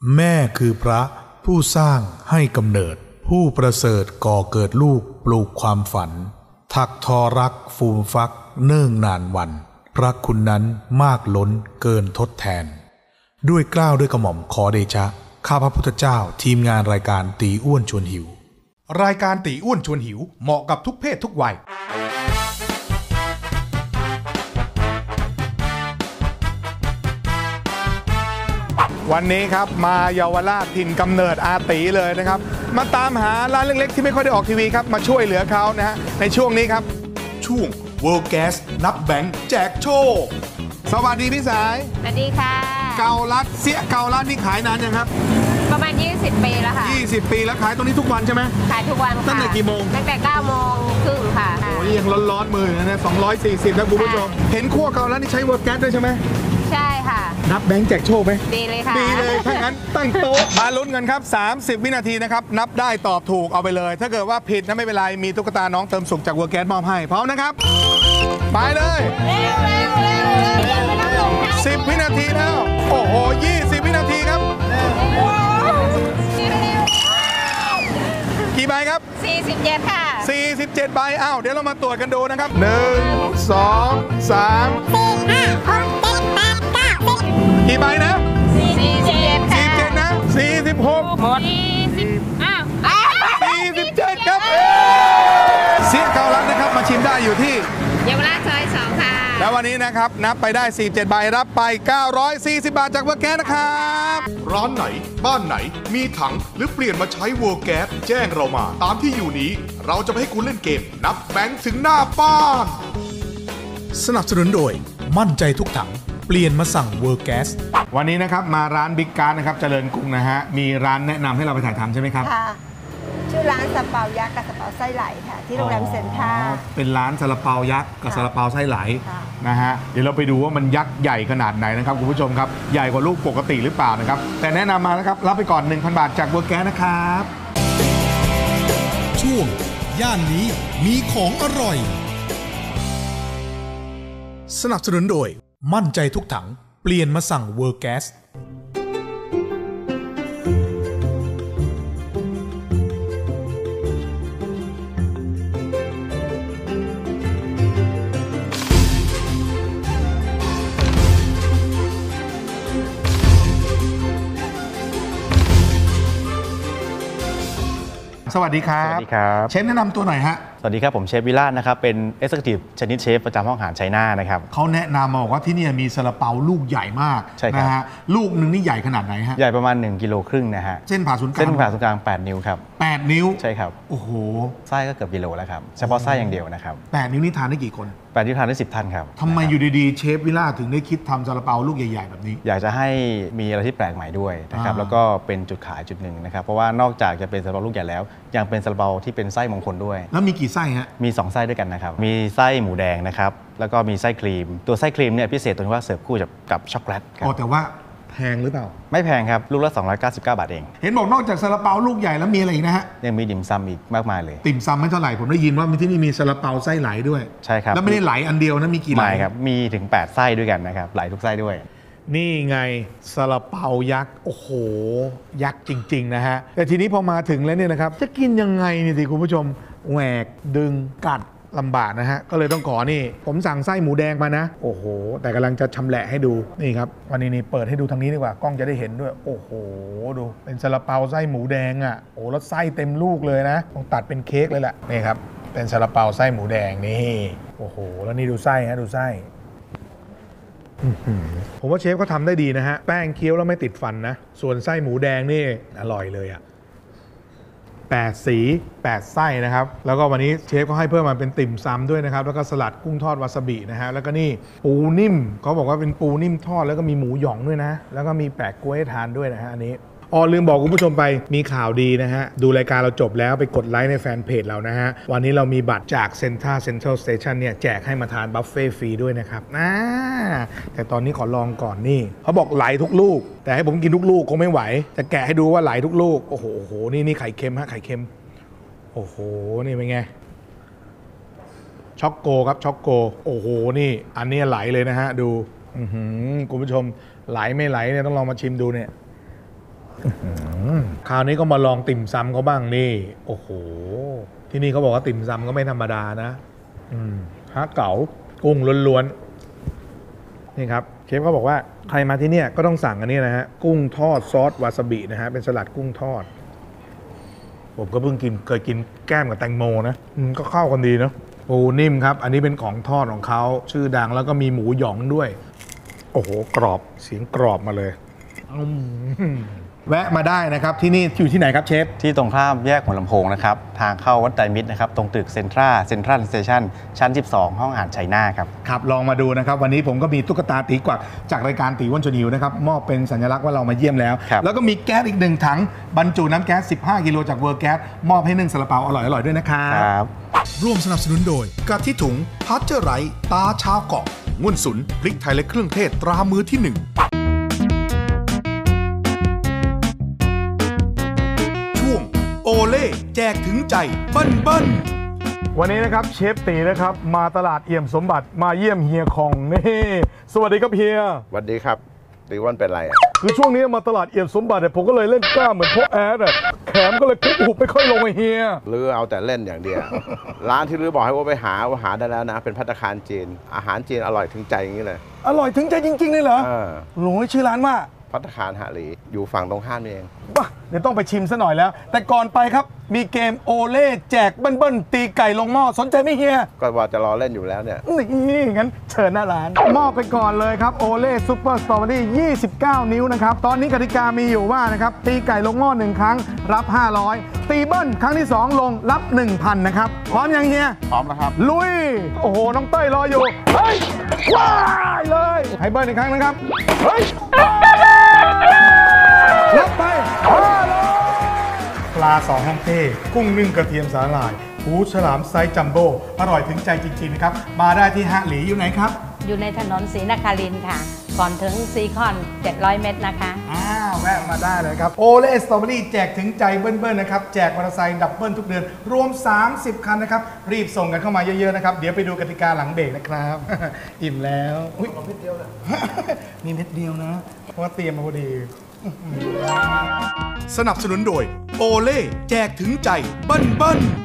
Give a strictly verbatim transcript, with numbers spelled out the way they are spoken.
แม่คือพระผู้สร้างให้กำเนิดผู้ประเสริฐก่อเกิดลูกปลูกความฝันถักทอรักฟูมฟักเนื่องนานวันพระคุณนั้นมากล้นเกินทดแทนด้วยเกล้าด้วยกระหม่อมขอเดชะข้าพระพุทธเจ้าทีมงานรายการตีอ้วนชวนหิวรายการตีอ้วนชวนหิวเหมาะกับทุกเพศทุกวัยวันนี้ครับมาเยาวราชถิ่นกำเนิดอาตีเลยนะครับมาตามหาร้านเล็กๆที่ไม่ค่อยได้ออกทีวีครับมาช่วยเหลือเขานะฮะในช่วงนี้ครับช่วง World Gas นับแบงค์แจกโชคสวัสดีพี่สายสวัสดีค่ะเกาลัดเสี้ยเกาลัดนี่ขายนานยังครับประมาณยี่สิบปีแล้วค่ะยี่สิบปีแล้วขายตรงนี้ทุกวันใช่ไหมขายทุกวันค่ะตั้งแต่กี่โมงตั้งแต่เก้าโมงครึ่งค่ะโอ้ยยังร้อนๆมือนะสองร้อยสี่สิบนะคุณผู้ชมเห็นขั้วเกาลัดนี่ใช้ World Gas ด้วยใช่ไหมใช่ค่ะนับแบงค์แจกโชคไหมดีเลยค่ะดีเลยถ้างั้นตั้งโต๊ะมาลุ้นกันครับสามสิบวินาทีนะครับนับได้ตอบถูกเอาไปเลยถ้าเกิดว่าผิดนะไม่เป็นไรมีตุ๊กตาน้องเติมสุขจากWorld Gasมอบให้พร้อมนะครับไปเลยสิบวินาทีแล้วโอ้โหยี่สิบวินาทีครับกี่ใบครับสี่สิบเจ็ดค่ะสี่สิบเจ็ดใบอ้าวเดี๋ยวเรามาตรวจกันดูนะครับหนึ่ง สอง สามกี่ใบนะสี่สิบเจ็ดค่ะสี่สิบเจ็ดนะสี่สิบหกหมดสี่สิบอ้าวสี่สิบเจ็ดครับเสี้ยเกาลัดนะครับมาชิมได้อยู่ที่เยาวราชซอยสองค่ะแล้ววันนี้นะครับนับไปได้สี่สิบเจ็ดใบรับไปเก้าร้อยสี่สิบบาทจากWorld Gasนะครับร้านไหนบ้านไหนมีถังหรือเปลี่ยนมาใช้World Gasแจ้งเรามาตามที่อยู่นี้เราจะไปให้คุณเล่นเกมนับแบงค์ถึงหน้าบ้านสนับสนุนโดยมั่นใจทุกถังเปลี่ยนมาสั่งWorld Gas วันนี้นะครับมาร้านบิ๊กการ์ดนะครับเจริญกรุงนะฮะมีร้านแนะนำให้เราไปถ่ายทำใช่ไหมครับค่ะชื่อร้านซาเปายักษ์กับซาเปาไส้ไหลค่ะที่โรงแรมเซ็นทรัลเป็นร้านซาลาเปายักษ์กับซาลาเปาไส้ไหลนะฮะเดี๋ยวเราไปดูว่ามันยักษ์ใหญ่ขนาดไหนนะครับคุณผู้ชมครับใหญ่กว่าลูกปกติหรือเปล่านะครับแต่แนะนำมานะครับรับไปก่อน หนึ่งพัน บาทจากWorld Gasนะครับช่วงย่านนี้มีของอร่อยสนับสนุนโดยมั่นใจทุกถังเปลี่ยนมาสั่งWorld Gas สวัสดีครับสวัสดีครับเชฟแนะนำตัวหน่อยฮะสวัสดีครับผมเชฟวิลาศนะครับเป็น Executive ชนิดเชฟประจำห้องอาหารชัยนานะครับเขาแนะนำมาบอกว่าที่นี่มีซาลาเปาลูกใหญ่มากใช่ครับนะฮะลูกหนึ่งนี่ใหญ่ขนาดไหนฮะใหญ่ประมาณหนึ่งกิโลครึ่งนะฮะเส้นผ่าศูนย์กลางเส้นผ่าศูนย์กลางแปดนิ้วครับแปดนิ้วใช่ครับโอ้โหไส้ก็เกือบกิโลแล้วครับเฉพาะไส้อย่างเดียวนะครับแปดนิ้วนี่ทานได้กี่คนแปดนิ้วทานได้สิบท่านครับทำไมอยู่ดีๆเชฟวิลาศถึงได้คิดทำซาลาเปาลูกใหญ่ๆแบบนี้อยากจะให้มีอะไรที่แปลกใหม่ด้วยนะครับแล้วก็เป็นจุดขายจุดหนึ่งนะครับเพราะว่านอกจากจะเป็นซาลาเปาลูกใหญ่แล้วยังเป็นซาลาเปาที่เป็นไส้มงคลด้วยแล้วมีกี่ไส้ฮะมีสองไส้ด้วยกันนะครับมีไส้หมูแดงนะครับแล้วก็มีไส้ครีมตัวไส้ครีมเนี่ยพิเศษตรงที่ว่าเสิร์ฟคู่กับช็อกโกแลตครับอ๋อแต่ว่าแพงหรือเปล่าไม่แพงครับลูกละสองร้อยเก้าสิบเก้าบาทเองเห็นบอกนอกจากซาลาเปาลูกใหญ่แล้วมีอะไรอีกนะฮะยังมีติ่มซำอีกมากมายเลยติ่มซำไม่เท่าไหร่ผมได้ยินว่ามีที่นี่มีซาลาเปาไส้ไหลด้วยใช่ครับแล้วไม่ได้ไหลอันเดียวนะมีกี่ไหลครับมีถึงแปดไส้ด้วยกันนะครับไหลทุกไส้ด้วยนี่ไงซาลาเปายักษ์โอ้โหยักษ์จริงๆนะฮะแต่ทีนี้พอมาถึงแล้วเนี่ยนะครับจะกินยังไงนี่สิคุณผู้ชมแหวกดึงกัดลำบากนะฮะก็เลยต้องขอนี่ผมสั่งไส้หมูแดงมานะโอ้โหแต่กำลังจะชำแหละให้ดูนี่ครับวันนี้นี่เปิดให้ดูทางนี้ดีกว่ากล้องจะได้เห็นด้วยโอ้โหดูเป็นซาลาเปาไส้หมูแดงอ่ะโอ้แล้วไส้เต็มลูกเลยนะต้องตัดเป็นเค้กเลยแหละนี่ครับเป็นซาลาเปาไส้หมูแดงนี่โอ้โหแล้วนี่ดูไส้ฮะดูไส้ผมว่าเชฟเขาทำได้ดีนะฮะแป้งเคี้ยวแล้วไม่ติดฟันนะส่วนไส้หมูแดงนี่อร่อยเลยอ่ะแปดสีแปดไส้นะครับแล้วก็วันนี้เชฟก็ให้เพิ่มมาเป็นติ่มซำด้วยนะครับแล้วก็สลัดกุ้งทอดวาซาบินะฮะแล้วก็นี่ปูนิ่มเขาบอกว่าเป็นปูนิ่มทอดแล้วก็มีหมูหยองด้วยนะแล้วก็มีแปะกล้วยให้ทานด้วยนะฮะอันนี้อ๋อลืมบอกคุณผู้ชมไปมีข่าวดีนะฮะดูรายการเราจบแล้วไปกดไลค์ในแฟนเพจเรานะฮะวันนี้เรามีบัตรจากเซ็นทรัลเซ็นทรัลสเตชันเนี่ยแจกให้มาทานบัฟเฟ่ฟรีด้วยนะครับนะแต่ตอนนี้ขอลองก่อนนี่เขาบอกไหลทุกลูกแต่ให้ผมกินทุกลูกคงไม่ไหวจะแกะให้ดูว่าไหลทุกลูกโอ้โหโอ้โหนี่นี่ไข่เค็มฮะไข่เค็มโอ้โหนี่เป็นไงช็อกโกครับช็อกโกโอ้โหนี่อันนี้ไหลเลยนะฮะดูคุณผู้ชมไหลไม่ไหลเนี่ยต้องลองมาชิมดูเนี่ยคราวนี้ก็มาลองติ่มซำเขาบ้างนี่โอ้โหที่นี่เขาบอกว่าติ่มซำก็ไม่ธรรมดานะอืมฮะเก๋ากุ้งล้วนๆนี่ครับเชฟเขาบอกว่าใครมาที่เนี่ยก็ต้องสั่งอันนี้นะฮะกุ้งทอดซอสวาซาบินะฮะเป็นสลัดกุ้งทอดผมก็เพิ่งกินเคยกินแก้มกับแตงโมนะอืมก็เข้ากันดีเนาะปูนิ่มครับอันนี้เป็นของทอดของเขาชื่อดังแล้วก็มีหมูหยองด้วยโอ้โหกรอบเสียงกรอบมาเลยอืมแวะมาได้นะครับที่นี่อยู่ที่ไหนครับเชฟที่ตรงข้ามแยกหัวลำโพงนะครับทางเข้าวัดไตรมิตรนะครับตรงตึกเซ็นทรัลเซ็นทรัลสเตชันชั้นสิบสองห้องอาหารชัยนาครับครับลองมาดูนะครับวันนี้ผมก็มีตุ๊กตาตีกวักจากรายการตีอ้วนชวนหิวนะครับมอบเป็นสัญลักษณ์ว่าเรามาเยี่ยมแล้วแล้วก็มีแก๊สอีกหนึ่งถังบรรจุน้ำแก๊สสิบห้ากิโลจากเวอร์แก๊สมอบให้นึ่งซาลาเปาอร่อยๆด้วยนะครับร่วมสนับสนุนโดยกะทิถุงพัชเจอร์ไรต์ตาชาวเกาะง่วนสุนพริกไทยและเครื่องเทศตรามือที่หนึ่งโอเล่แจกถึงใจเบิ้ลเบิ้ลวันนี้นะครับเชฟตีนะครับมาตลาดเอี่ยมสมบัติมาเยี่ยมเฮียคองนี่สวัสดีครับเฮียสวัสดีครับตีอ้วนเป็นไรอ่ะคือช่วงนี้มาตลาดเอี่ยมสมบัติเนี่ยผมก็เลยเล่นกล้ามเหมือนพ่อแอดอ่ะแขนก็เลยคุบหุบไม่ค่อยลงไอ้เฮียลือเอาแต่เล่นอย่างเดียว ร้านที่ลือบอกให้ว่าไปหาว่าหาได้แล้วนะเป็นภัตตาคารจีนอาหารจีนอร่อยถึงใจอย่างนี้เลยอร่อยถึงใจจริงๆเลยเหรอหลงชื่อร้านว่าภัตตาคารหาหลีอยู่ฝั่งตรงข้ามเองบ้าเดี๋ยวต้องไปชิมซะหน่อยแล้วแต่ก่อนไปครับมีเกมโอเล่แจกเบิ้ลๆตีไก่ลงหม้อสนใจไหมเฮียก็ว่าจะรอเล่นอยู่แล้วเนี่ยนี่งั้นเชิญหน้าร้านมอบไปก่อนเลยครับโอเล่ซุปเปอร์สตรอเบอรี่ยี่สิบเก้านิ้วนะครับตอนนี้กติกามีอยู่ว่านะครับตีไก่ลงหม้อหนึ่งครั้งรับห้าร้อยตีเบิ้ลครั้งที่สองลงรับ หนึ่งพัน นะครับพร้อมยังเฮียพร้อมแล้วครับลุยโอ้โหน้องเต้ยรออยู่เฮ้ยว้ายเลยให้เบิ้ลอีกครั้งนะครับเฮ้ยรับไปปลาสองห้องเต้กุ้งนึ่งกระเทียมสาหร่ายหูฉลามไซส์จัมโบ้อร่อยถึงใจจริงๆนะครับมาได้ที่ฮะหลีอยู่ไหนครับอยู่ในถนนศรีนครินทร์ค่ะก่อนถึงซีคอนเจ็ดร้อยเมตรนะคะอ้าวแวะมาได้เลยครับโอเล่สตรอเบอรี่แจกถึงใจเบิ้ลๆนะครับแจกมอเตอร์ไซค์ดับเบิ้ลทุกเดือนรวมสามสิบคันนะครับรีบส่งกันเข้ามาเยอะๆนะครับเดี๋ยวไปดูกติกาหลังเบรกนะครับ อิ่มแล้วอุ้ยเม็ดเดียวเลย มีเม็ดเดียวนะเพราะว่าเตรียมมาพอดีสนับสนุนโดยโอเล่แจกถึงใจเบิ้ลเบิ้ล